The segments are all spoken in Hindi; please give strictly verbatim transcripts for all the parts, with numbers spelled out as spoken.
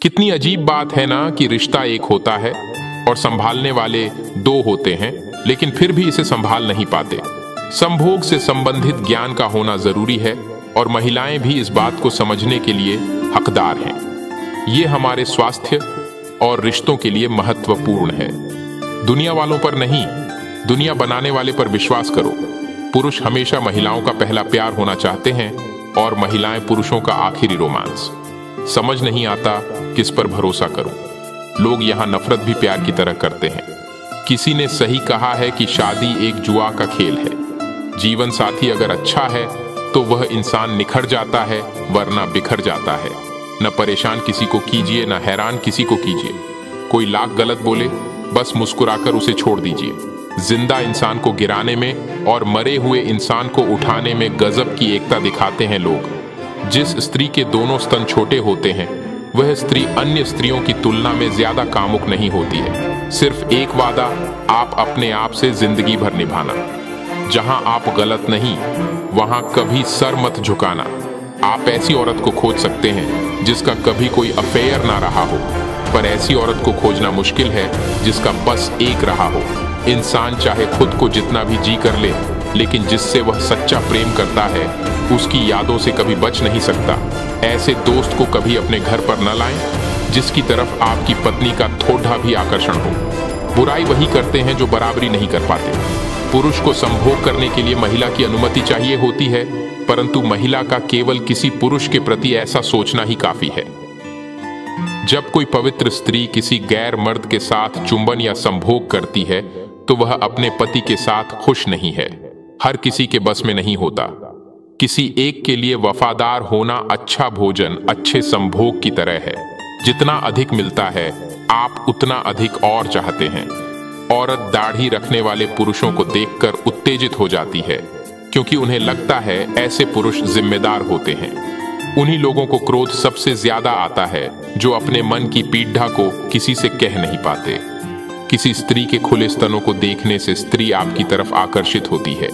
कितनी अजीब बात है ना कि रिश्ता एक होता है और संभालने वाले दो होते हैं, लेकिन फिर भी इसे संभाल नहीं पाते। संभोग से संबंधित ज्ञान का होना जरूरी है और महिलाएं भी इस बात को समझने के लिए हकदार हैं। ये हमारे स्वास्थ्य और रिश्तों के लिए महत्वपूर्ण है। दुनिया वालों पर नहीं, दुनिया बनाने वाले पर विश्वास करो। पुरुष हमेशा महिलाओं का पहला प्यार होना चाहते हैं और महिलाएं पुरुषों का आखिरी रोमांस। समझ नहीं आता किस पर भरोसा करूं। लोग यहां नफरत भी प्यार की तरह करते हैं। किसी ने सही कहा है कि शादी एक जुआ का खेल है। जीवन साथी अगर अच्छा है तो वह इंसान निखर जाता है, वरना बिखर जाता है। न परेशान किसी को कीजिए, न हैरान किसी को कीजिए। कोई लाख गलत बोले, बस मुस्कुराकर उसे छोड़ दीजिए। जिंदा इंसान को गिराने में और मरे हुए इंसान को उठाने में गजब की एकता दिखाते हैं लोग। जिस स्त्री के दोनों स्तन छोटे होते हैं वह स्त्री अन्य स्त्रियों की तुलना में ज्यादा कामुक नहीं होती है। सिर्फ एक वादा, आप अपने आप से जिंदगी भर निभाना। जहां आप गलत नहीं, वहां कभी सर मत झुकाना। आप ऐसी औरत को खोज सकते हैं जिसका कभी कोई अफेयर ना रहा हो, पर ऐसी औरत को खोजना मुश्किल है जिसका बस एक रहा हो। इंसान चाहे खुद को जितना भी जी कर ले, लेकिन जिससे वह सच्चा प्रेम करता है उसकी यादों से कभी बच नहीं सकता। ऐसे दोस्त को कभी अपने घर पर न लाएं जिसकी तरफ आपकी पत्नी का थोड़ा भी आकर्षण हो। बुराई वही करते हैं जो बराबरी नहीं कर पाते। पुरुष को संभोग करने के लिए महिला की अनुमति चाहिए होती है, परंतु महिला का केवल किसी पुरुष के प्रति ऐसा सोचना ही काफी है। जब कोई पवित्र स्त्री किसी गैर मर्द के साथ चुंबन या संभोग करती है तो वह अपने पति के साथ खुश नहीं है। हर किसी के बस में नहीं होता। किसी एक के लिए वफादार होना अच्छा भोजन, अच्छे संभोग की तरह है। जितना अधिक मिलता है आप उतना अधिक और चाहते हैं। औरत दाढ़ी रखने वाले पुरुषों को देखकर उत्तेजित हो जाती है, क्योंकि उन्हें लगता है ऐसे पुरुष जिम्मेदार होते हैं। उन्हीं लोगों को क्रोध सबसे ज्यादा आता है जो अपने मन की पीड़ा को किसी से कह नहीं पाते। किसी स्त्री के खुले स्तनों को देखने से स्त्री आपकी तरफ आकर्षित होती है।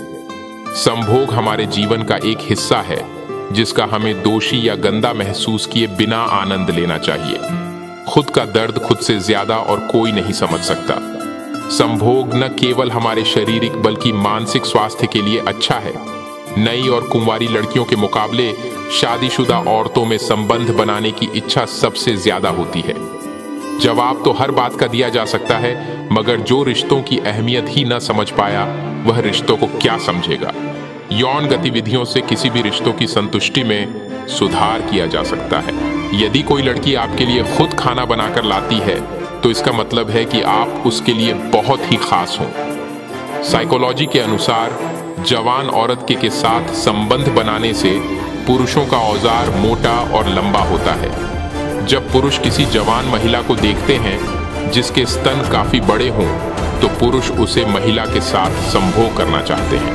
संभोग हमारे जीवन का एक हिस्सा है जिसका हमें दोषी या गंदा महसूस किए बिना आनंद लेना चाहिए। खुद का दर्द खुद से ज्यादा और कोई नहीं समझ सकता। संभोग न केवल हमारे शारीरिक बल्कि मानसिक स्वास्थ्य के लिए अच्छा है। नई और कुंवारी लड़कियों के मुकाबले शादीशुदा औरतों में संबंध बनाने की इच्छा सबसे ज्यादा होती है। जवाब तो हर बात का दिया जा सकता है, मगर जो रिश्तों की अहमियत ही न समझ पाया वह रिश्तों को क्या समझेगा। यौन गतिविधियों से किसी भी रिश्तों की संतुष्टि में सुधार किया जा सकता है। यदि कोई लड़की आपके लिए खुद खाना बनाकर लाती है तो इसका मतलब है कि आप उसके लिए बहुत ही खास हों। साइकोलॉजी के अनुसार जवान औरत के, के साथ संबंध बनाने से पुरुषों का औजार मोटा और लंबा होता है। जब पुरुष किसी जवान महिला को देखते हैं जिसके स्तन काफी बड़े हों तो पुरुष उसे महिला के साथ संभोग करना चाहते हैं।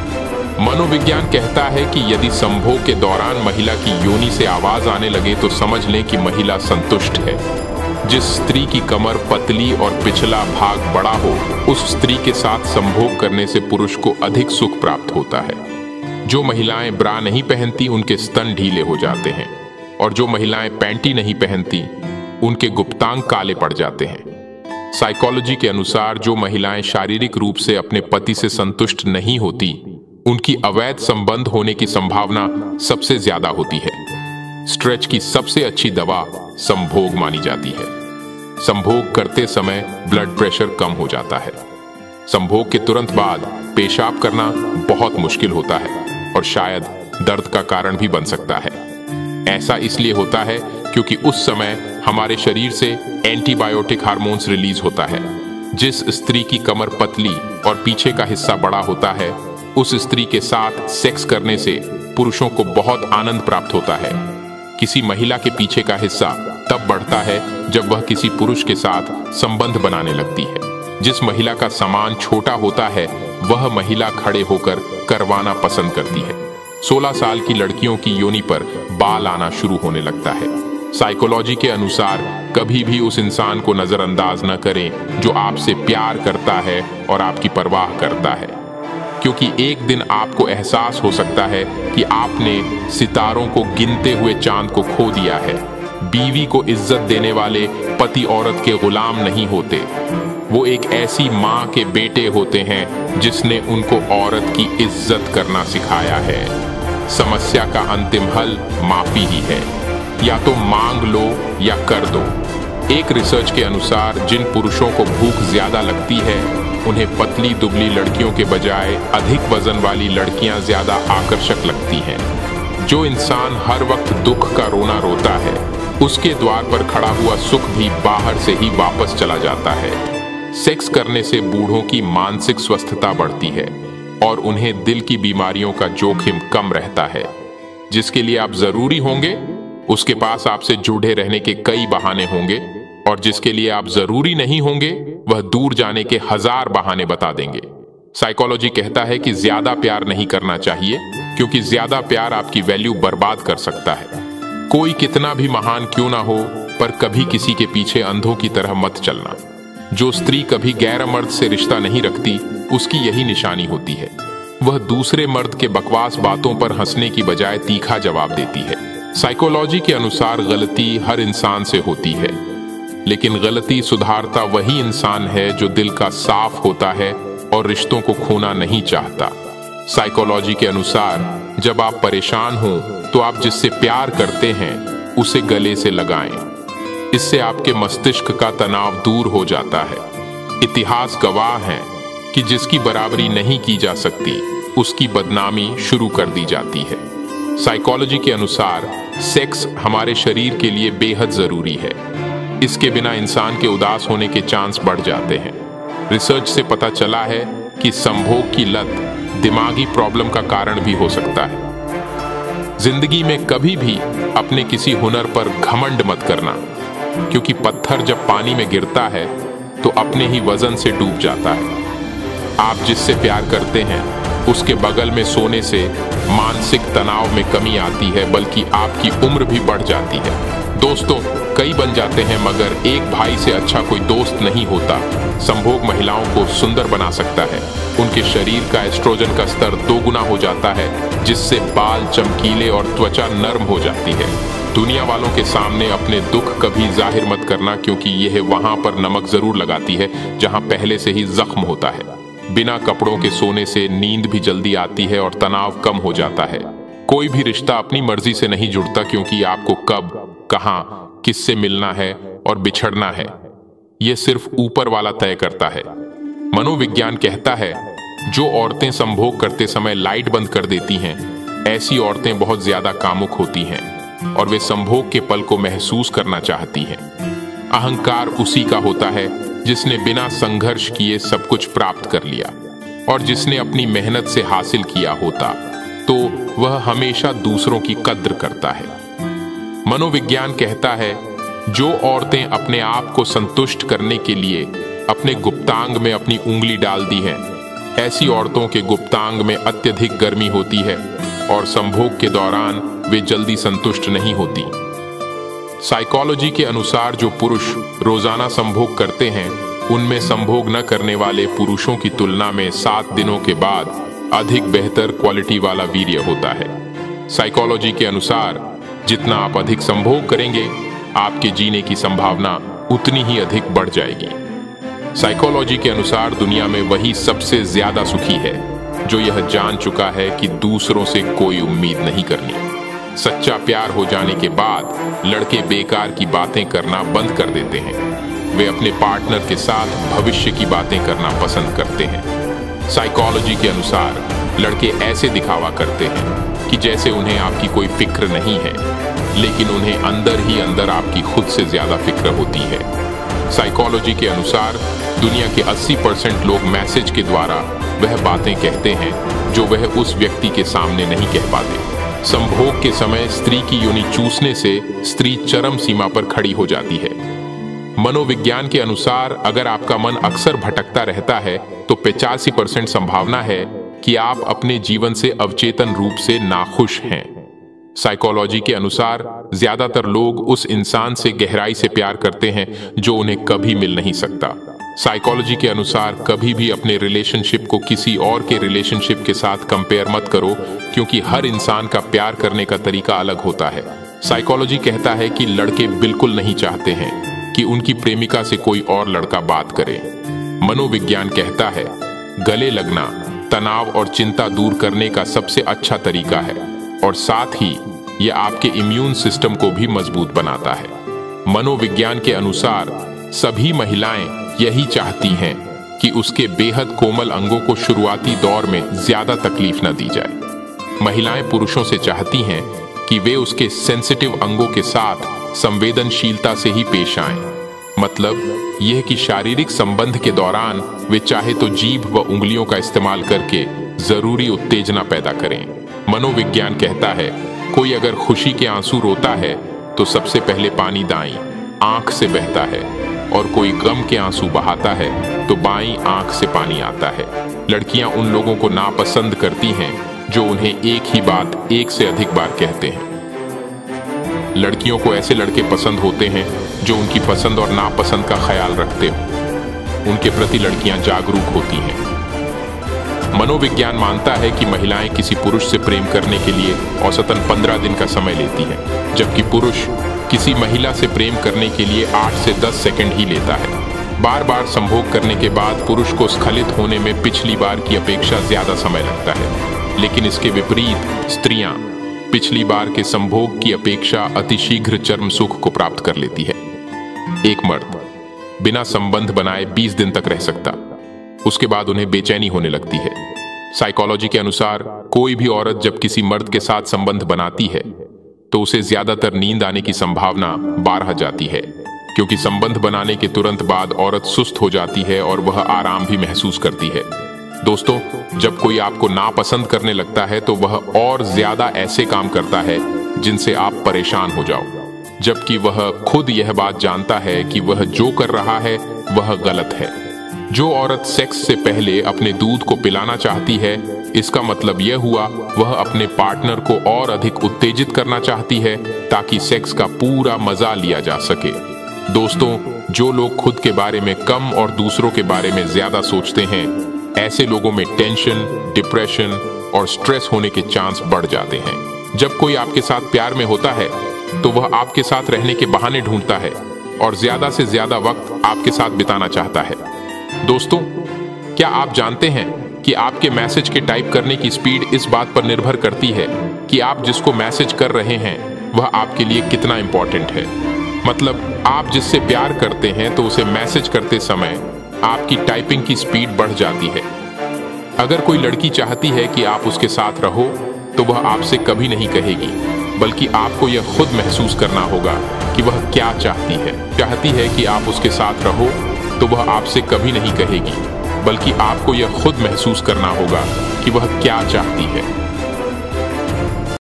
मनोविज्ञान कहता है कि यदि संभोग के दौरान महिला की योनि से आवाज आने लगे तो समझ लें कि महिला संतुष्ट है। जिस स्त्री की कमर पतली और पिछला भाग बड़ा हो, उस स्त्री के साथ संभोग करने से पुरुष को अधिक सुख प्राप्त होता है। जो महिलाएं ब्रा नहीं पहनती उनके स्तन ढीले हो जाते हैं, और जो महिलाएं पैंटी नहीं पहनती उनके गुप्तांग काले पड़ जाते हैं। साइकोलॉजी के अनुसार जो महिलाएं शारीरिक रूप से अपने पति से संतुष्ट नहीं होती उनकी अवैध संबंध होने की संभावना सबसे ज्यादा होती है। स्ट्रेच की सबसे अच्छी दवा संभोग मानी जाती है। संभोग करते समय ब्लड प्रेशर कम हो जाता है। संभोग के तुरंत बाद पेशाब करना बहुत मुश्किल होता है और शायद दर्द का कारण भी बन सकता है। ऐसा इसलिए होता है क्योंकि उस समय हमारे शरीर से एंटीबायोटिक हार्मोन्स रिलीज होता है। जिस स्त्री की कमर पतली और पीछे का हिस्सा बड़ा होता है उस स्त्री के साथ सेक्स करने से पुरुषों को बहुत आनंद प्राप्त होता है। किसी महिला के पीछे का हिस्सा तब बढ़ता है जब वह किसी पुरुष के साथ संबंध बनाने लगती है। जिस महिला का सामान छोटा होता है वह महिला खड़े होकर करवाना पसंद करती है। सोलह साल की लड़कियों की योनि पर बाल आना शुरू होने लगता है। साइकोलॉजी के अनुसार कभी भी उस इंसान को नजरअंदाज न करें जो आपसे प्यार करता है और आपकी परवाह करता है, क्योंकि एक दिन आपको एहसास हो सकता है कि आपने सितारों को गिनते हुए चांद को खो दिया है। बीवी को इज्जत देने वाले पति औरत के गुलाम नहीं होते। वो एक ऐसी माँ के बेटे होते हैं जिसने उनको औरत की इज्जत करना सिखाया है। समस्या का अंतिम हल माफी ही है। या तो मांग लो या कर दो। एक रिसर्च के अनुसार जिन पुरुषों को भूख ज्यादा लगती है उन्हें पतली दुबली लड़कियों के बजाय अधिक वजन वाली लड़कियां ज्यादा आकर्षक लगती हैं। जो इंसान हर वक्त दुख का रोना रोता है उसके द्वार पर खड़ा हुआ सुख भी बाहर से ही वापस चला जाता है। सेक्स करने से बूढ़ों की मानसिक स्वस्थता बढ़ती है और उन्हें दिल की बीमारियों का जोखिम कम रहता है। जिसके लिए आप जरूरी होंगे उसके पास आपसे जुड़े रहने के कई बहाने होंगे, और जिसके लिए आप जरूरी नहीं होंगे वह दूर जाने के हजार बहाने बता देंगे। साइकोलॉजी कहता है कि ज्यादा प्यार नहीं करना चाहिए, क्योंकि ज्यादा प्यार आपकी वैल्यू बर्बाद कर सकता है। कोई कितना भी महान क्यों ना हो, पर कभी किसी के पीछे अंधों की तरह मत चलना। जो स्त्री कभी गैर मर्द से रिश्ता नहीं रखती उसकी यही निशानी होती है। वह दूसरे मर्द के बकवास बातों पर हंसने की बजाय तीखा जवाब देती है। साइकोलॉजी के अनुसार गलती हर इंसान से होती है, लेकिन गलती सुधारता वही इंसान है जो दिल का साफ होता है और रिश्तों को खोना नहीं चाहता। साइकोलॉजी के अनुसार जब आप परेशान हो तो आप जिससे प्यार करते हैं उसे गले से लगाएं। इससे आपके मस्तिष्क का तनाव दूर हो जाता है। इतिहास गवाह है कि जिसकी बराबरी नहीं की जा सकती उसकी बदनामी शुरू कर दी जाती है। साइकोलॉजी के अनुसार सेक्स हमारे शरीर के लिए बेहद जरूरी है। इसके बिना इंसान के उदास होने के चांस बढ़ जाते हैं। रिसर्च से पता चला है कि संभोग की लत दिमागी प्रॉब्लम का कारण भी हो सकता है। जिंदगी में कभी भी अपने किसी हुनर पर घमंड मत करना, क्योंकि पत्थर जब पानी में गिरता है तो अपने ही वजन से डूब जाता है। आप जिससे प्यार करते हैं उसके बगल में सोने से मानसिक तनाव में कमी आती है, बल्कि आपकी उम्र भी बढ़ जाती है। दोस्तों कई बन जाते हैं, मगर एक भाई से अच्छा कोई दोस्त नहीं होता। संभोग महिलाओं को सुंदर बना सकता है। उनके शरीर का एस्ट्रोजन का स्तर दोगुना हो जाता है, जिससे बाल चमकीले और त्वचा नर्म हो जाती है। दुनिया वालों के सामने अपने दुख कभी जाहिर मत करना, क्योंकि यह वहां पर नमक जरूर लगाती है जहां पहले से ही जख्म होता है। बिना कपड़ों के सोने से नींद भी जल्दी आती है और तनाव कम हो जाता है। कोई भी रिश्ता अपनी मर्जी से नहीं जुड़ता, क्योंकि आपको कब, कहां, किससे मिलना है और बिछड़ना है यह सिर्फ ऊपर वाला तय करता है। मनोविज्ञान कहता है जो औरतें संभोग करते समय लाइट बंद कर देती हैं, ऐसी औरतें बहुत ज्यादा कामुक होती हैं और वे संभोग के पल को महसूस करना चाहती हैं। अहंकार उसी का होता है जिसने बिना संघर्ष किए सब कुछ प्राप्त कर लिया, और जिसने अपनी मेहनत से हासिल किया होता तो वह हमेशा दूसरों की कद्र करता है। मनोविज्ञान कहता है जो औरतें अपने आप को संतुष्ट करने के लिए अपने गुप्तांग में अपनी उंगली डाल दी हैं, ऐसी औरतों के गुप्तांग में अत्यधिक गर्मी होती है और संभोग के दौरान वे जल्दी संतुष्ट नहीं होती। साइकोलॉजी के अनुसार जो पुरुष रोजाना संभोग करते हैं उनमें संभोग न करने वाले पुरुषों की तुलना में सात दिनों के बाद अधिक बेहतर क्वालिटी वाला वीर्य होता है। साइकोलॉजी के अनुसार जितना आप अधिक संभोग करेंगे आपके जीने की संभावना उतनी ही अधिक बढ़ जाएगी। साइकोलॉजी के अनुसार दुनिया में वही सबसे ज्यादा सुखी है जो यह जान चुका है कि दूसरों से कोई उम्मीद नहीं करनी। सच्चा प्यार हो जाने के बाद लड़के बेकार की बातें करना बंद कर देते हैं। वे अपने पार्टनर के साथ भविष्य की बातें करना पसंद करते हैं। साइकोलॉजी के अनुसार लड़के ऐसे दिखावा करते हैं कि जैसे उन्हें आपकी कोई फिक्र नहीं है, लेकिन उन्हें अंदर ही अंदर आपकी खुद से ज्यादा फिक्र होती है। साइकोलॉजी के अनुसार दुनिया के अस्सी परसेंट लोग मैसेज के द्वारा वह बातें कहते हैं जो वह उस व्यक्ति के सामने नहीं कह पाते। संभोग के समय स्त्री की योनि चूसने से स्त्री चरम सीमा पर खड़ी हो जाती है। मनोविज्ञान के अनुसार अगर आपका मन अक्सर भटकता रहता है तो पचासी परसेंट संभावना है कि आप अपने जीवन से अवचेतन रूप से नाखुश हैं। साइकोलॉजी के अनुसार ज्यादातर लोग उस इंसान से गहराई से प्यार करते हैं जो उन्हें कभी मिल नहीं सकता। साइकोलॉजी के अनुसार कभी भी अपने रिलेशनशिप को किसी और के रिलेशनशिप के साथ कंपेयर मत करो, क्योंकि हर इंसान का प्यार करने का तरीका अलग होता है। साइकोलॉजी कहता है कि लड़के बिल्कुल नहीं चाहते हैं कि उनकी प्रेमिका से कोई और लड़का बात करे। मनोविज्ञान कहता है गले लगना तनाव और चिंता दूर करने का सबसे अच्छा तरीका है और साथ ही यह आपके इम्यून सिस्टम को भी मजबूत बनाता है। मनोविज्ञान के अनुसार सभी महिलाएं यही चाहती हैं कि उसके बेहद कोमल अंगों को शुरुआती दौर में ज्यादा तकलीफ न दी जाए। महिलाएं पुरुषों से चाहती हैं कि वे उसके सेंसिटिव अंगों के साथ संवेदनशीलता से ही पेश आएं। मतलब यह कि शारीरिक संबंध के दौरान वे चाहे तो जीभ व उंगलियों का इस्तेमाल करके जरूरी उत्तेजना पैदा करें। मनोविज्ञान कहता है कोई अगर खुशी के आंसू रोता है तो सबसे पहले पानी दाईं आंख से बहता है और कोई गम के आंसू बहाता है तो बाईं आंख से पानी आता है। लड़कियां उन लोगों को नापसंद करती हैं जो उन्हें एक ही बात एक से अधिक बार कहते हैं। लड़कियों को ऐसे लड़के पसंद होते हैं जो उनकी पसंद और नापसंद का ख्याल रखते हो। उनके प्रति लड़कियां जागरूक होती हैं। मनोविज्ञान मानता है कि महिलाएं किसी पुरुष से प्रेम करने के लिए औसतन पंद्रह दिन का समय लेती हैं, जबकि पुरुष किसी महिला से प्रेम करने के लिए आठ से दस सेकंड ही लेता है। बार बार संभोग करने के बाद पुरुष को स्खलित होने में पिछली बार की अपेक्षा ज्यादा समय लगता है, लेकिन इसके विपरीत स्त्रियां पिछली बार के संभोग की अपेक्षा अतिशीघ्र चर्म सुख को प्राप्त कर लेती है। एक मर्द बिना संबंध बनाए बीस दिन तक रह सकता, उसके बाद उन्हें बेचैनी होने लगती है। साइकोलॉजी के अनुसार कोई भी औरत जब किसी मर्द के साथ संबंध बनाती है तो उसे ज्यादातर नींद आने की संभावना बारह जाती है, क्योंकि संबंध बनाने के तुरंत बाद औरत सुस्त हो जाती है और वह आराम भी महसूस करती है। दोस्तों, जब कोई आपको नापसंद करने लगता है तो वह और ज्यादा ऐसे काम करता है जिनसे आप परेशान हो जाओ, जबकि वह खुद यह बात जानता है कि वह जो कर रहा है वह गलत है। जो औरत सेक्स से पहले अपने दूध को पिलाना चाहती है, इसका मतलब यह हुआ वह अपने पार्टनर को और अधिक उत्तेजित करना चाहती है ताकि सेक्स का पूरा मजा लिया जा सके। दोस्तों, जो लोग खुद के बारे में कम और दूसरों के बारे में ज्यादा सोचते हैं, ऐसे लोगों में टेंशन, डिप्रेशन और स्ट्रेस होने के चांस बढ़ जाते हैं। जब कोई आपके साथ प्यार में होता है तो वह आपके साथ रहने के बहाने ढूंढता है और ज्यादा से ज्यादा वक्त आपके साथ बिताना चाहता है। दोस्तों, क्या आप जानते हैं कि आपके मैसेज के टाइप करने की स्पीड इस बात पर निर्भर करती है कि आप जिसको मैसेज कर रहे हैं वह आपके लिए कितना इंपॉर्टेंट है। मतलब आप जिससे प्यार करते हैं तो उसे मैसेज करते समय आपकी टाइपिंग की स्पीड बढ़ जाती है। अगर कोई लड़की चाहती है कि आप उसके साथ रहो तो वह आपसे कभी नहीं कहेगी, बल्कि आपको यह खुद महसूस करना होगा कि वह क्या चाहती है। चाहती है कि आप उसके साथ रहो तो वह आपसे कभी नहीं कहेगी, बल्कि आपको यह खुद महसूस करना होगा कि वह क्या चाहती है।